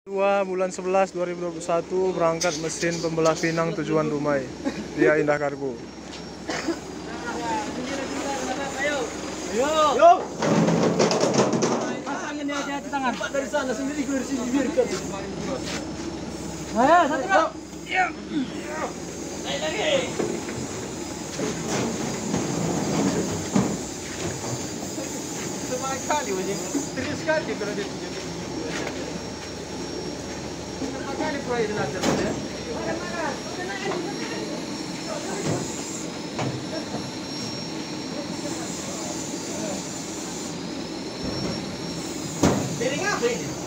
2/11/2021 berangkat mesin pembelah Pinang tujuan Dumai via Indah Kargo. Yo. Pasangin dia di tangan. Pak dari sana sendiri gue dari sini biarkan. Ayo, satu bro. Iya. Naik lagi. Semangat kali wajib. Serius sekali kalau dia punya. Berapa kali proyek dilancar ya? Piring apa ini?